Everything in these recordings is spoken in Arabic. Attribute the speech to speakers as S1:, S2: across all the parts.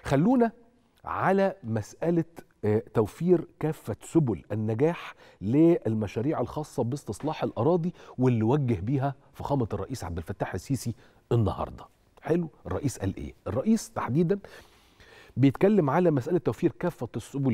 S1: خلونا على مسألة توفير كافة سبل النجاح للمشاريع الخاصة باستصلاح الأراضي واللي وجه بيها فخامة الرئيس عبد الفتاح السيسي النهاردة. حلو، الرئيس قال إيه؟ الرئيس تحديدا بيتكلم على مسألة توفير كافة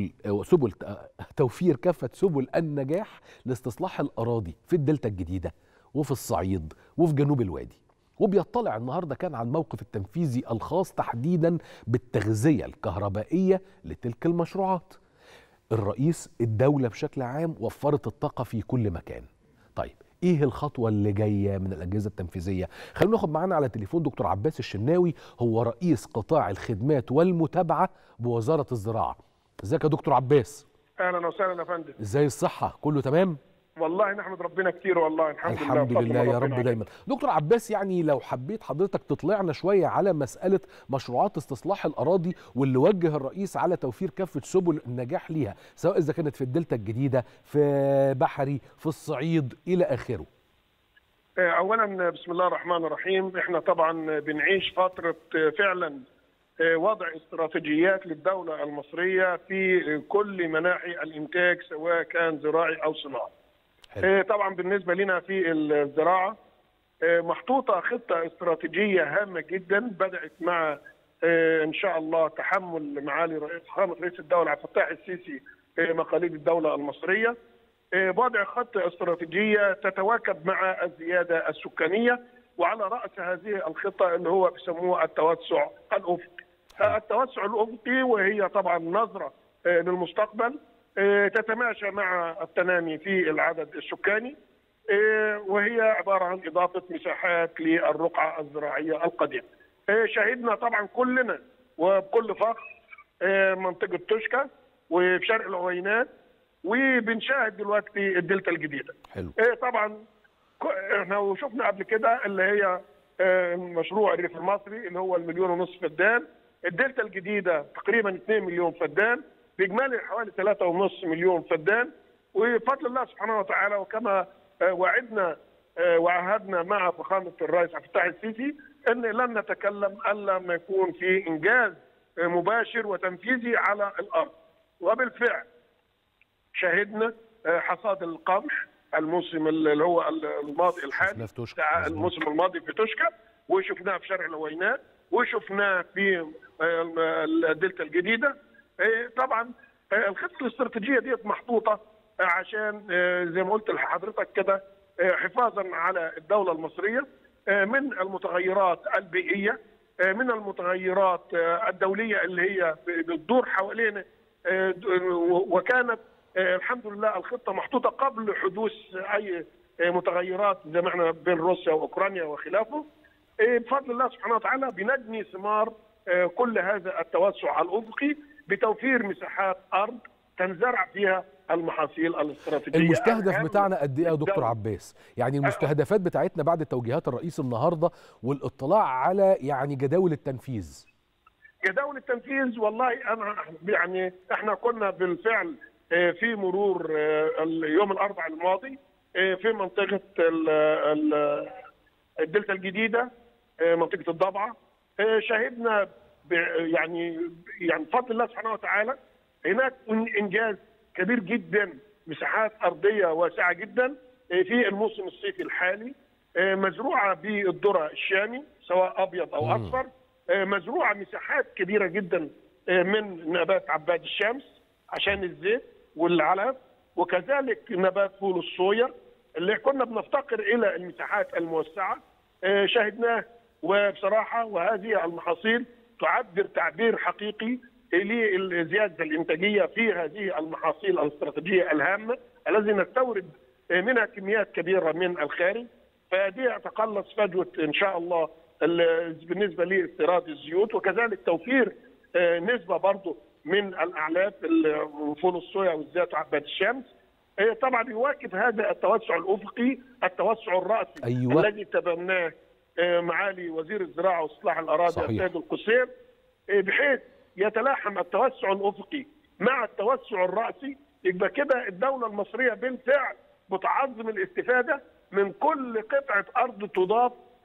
S1: توفير كافة سبل النجاح لاستصلاح الأراضي في الدلتا الجديدة وفي الصعيد وفي جنوب الوادي، وبيطلع النهارده كان على الموقف التنفيذي الخاص تحديدا بالتغذية الكهربائية لتلك المشروعات. الرئيس الدولة بشكل عام وفرت الطاقة في كل مكان. طيب ايه الخطوة اللي جاية من الأجهزة التنفيذية؟ خلونا ناخد معانا على تليفون دكتور عباس الشناوي، هو رئيس قطاع الخدمات والمتابعة بوزارة الزراعة. ازيك يا دكتور عباس؟
S2: اهلا وسهلا يا فندم.
S1: ازاي الصحة؟ كله تمام؟
S2: والله نحمد ربنا كتير، والله الحمد
S1: لله يا رب دايما. دكتور عباس، يعني لو حبيت حضرتك تطلعنا شوية على مسألة مشروعات استصلاح الأراضي واللي وجه الرئيس على توفير كافة سبل النجاح ليها، سواء إذا كانت في الدلتا الجديدة، في بحري، في الصعيد إلى آخره.
S2: أولا بسم الله الرحمن الرحيم، احنا طبعا بنعيش فترة فعلا وضع استراتيجيات للدولة المصرية في كل مناحي الإنتاج سواء كان زراعي أو صناعي. طبعا بالنسبة لنا في الزراعة محطوطة خطة استراتيجية هامة جدا بدأت مع إن شاء الله تحمل معالي رئيس الدولة عبد الفتاح السيسي مقاليد الدولة المصرية، وضع خطة استراتيجية تتواكب مع الزيادة السكانية، وعلى رأس هذه الخطة اللي هو بيسموه التوسع الأفقي. التوسع الأفقي وهي طبعا نظرة للمستقبل تتماشى مع التنامي في العدد السكاني، وهي عبارة عن إضافة مساحات للرقعة الزراعية القديمة. شهدنا طبعا كلنا وبكل فخر منطقة توشكا وفي شرق العوينات، وبنشاهد دلوقتي الدلتا الجديدة.
S1: حلو.
S2: طبعا احنا شفنا قبل كده اللي هي مشروع الريف المصري اللي هو 1.5 مليون فدان، الدلتا الجديدة تقريبا 2 مليون فدان، بإجمالي حوالي 3.5 مليون فدان. وبفضل الله سبحانه وتعالى وكما وعدنا وعهدنا مع فخامة الرئيس عبد الفتاح السيسي أن لن نتكلم إلا لما يكون في إنجاز مباشر وتنفيذي على الأرض. وبالفعل شهدنا حصاد القمح الموسم اللي هو الماضي الحالي، الموسم الماضي في توشكا، وشفناه في شرق العوينات، وشفناه في الدلتا الجديدة. طبعا الخطة الاستراتيجية دي محطوطة عشان زي ما قلت لحضرتك كده حفاظا على الدولة المصرية من المتغيرات البيئية، من المتغيرات الدولية اللي هي بتدور حوالينا، وكانت الحمد لله الخطة محطوطة قبل حدوث أي متغيرات زي ما احنا بين روسيا وأوكرانيا وخلافه. بفضل الله سبحانه وتعالى بنجني ثمار كل هذا التوسع الأفقي بتوفير مساحات أرض تنزرع فيها المحاصيل الاستراتيجية.
S1: المستهدف بتاعنا قد ايه يا دكتور عباس؟ يعني المستهدفات بتاعتنا بعد توجيهات الرئيس النهارده والاطلاع على يعني جداول التنفيذ.
S2: جداول التنفيذ والله انا يعني احنا كنا بالفعل في مرور يوم الاربعاء الماضي في منطقة الدلتا الجديدة، منطقة الضبعة، شهدنا يعني بفضل الله سبحانه وتعالى هناك انجاز كبير جدا، مساحات ارضيه واسعه جدا في الموسم الصيفي الحالي، مزروعه بالذره الشامي سواء ابيض او اصفر، مزروعه مساحات كبيره جدا من نبات عباد الشمس عشان الزيت والعلف، وكذلك نبات فول الصويا اللي كنا بنفتقر الى المساحات الموسعه شاهدناه. وبصراحه وهذه المحاصيل تعبر تعبير حقيقي لزياده الانتاجيه في هذه المحاصيل الاستراتيجيه الهامه الذي نستورد منها كميات كبيره من الخارج، فدي تقلص فجوه ان شاء الله بالنسبه لاستيراد الزيوت، وكذلك توفير نسبه برضه من الاعلاف فول الصويا والزيت وعباد الشمس. طبعا يواكب هذا التوسع الافقي التوسع الراسي.
S1: أيوة.
S2: الذي تبناه معالي وزير الزراعه واصلاح الاراضي السيد القصير، بحيث يتلاحم التوسع الافقي مع التوسع الراسي. يبقى كده الدوله المصريه بالفعل بتعظم الاستفاده من كل قطعه ارض تضاف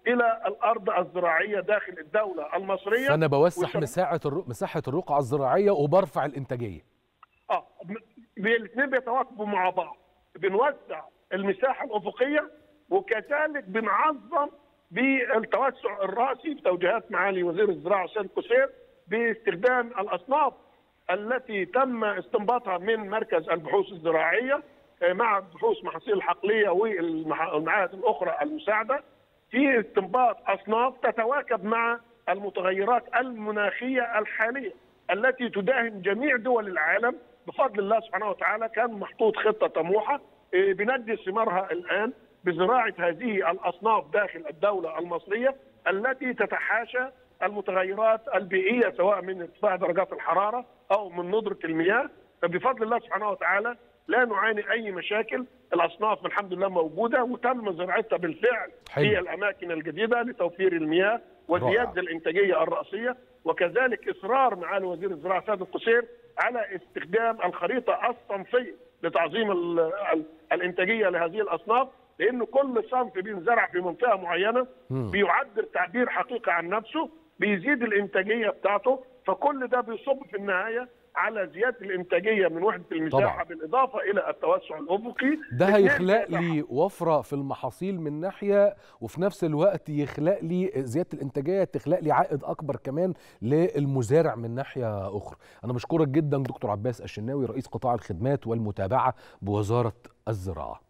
S2: الى الارض الزراعيه داخل الدوله المصريه.
S1: فانا بوسع مساحه الرقعه الزراعيه وبرفع الانتاجيه.
S2: الاثنين بيتواكبوا مع بعض، بنوسع المساحه الافقيه وكذلك بنعظم بالتوسع الراسي بتوجيهات معالي وزير الزراعه سيد القصير باستخدام الاصناف التي تم استنباطها من مركز البحوث الزراعيه مع بحوث محاصيل الحقليه والمعاهد الاخرى المساعده في استنباط اصناف تتواكب مع المتغيرات المناخيه الحاليه التي تداهم جميع دول العالم. بفضل الله سبحانه وتعالى كان محطوط خطه طموحه بندي ثمارها الان بزراعه هذه الاصناف داخل الدوله المصريه التي تتحاشى المتغيرات البيئيه سواء من ارتفاع درجات الحراره او من ندره المياه. فبفضل الله سبحانه وتعالى لا نعاني اي مشاكل، الاصناف الحمد لله موجوده وتم زراعتها بالفعل في الاماكن الجديده لتوفير المياه وزياده الانتاجيه الراسيه، وكذلك اصرار معالي وزير الزراعه سيد القصير على استخدام الخريطه الصنفيه لتعظيم الانتاجيه لهذه الاصناف، لانه كل صنف بينزرع في منطقه معينه بيعبر تعبير حقيقي عن نفسه، بيزيد الانتاجيه بتاعته، فكل ده بيصب في النهايه على زياده الانتاجيه من وحده المساحه طبعا. بالاضافه الى التوسع الافقي.
S1: ده هيخلق لي وفره في المحاصيل من ناحيه، وفي نفس الوقت يخلق لي زياده الانتاجيه، تخلق لي عائد اكبر كمان للمزارع من ناحيه اخرى. انا بشكرك جدا دكتور عباس الشناوي رئيس قطاع الخدمات والمتابعه بوزاره الزراعه.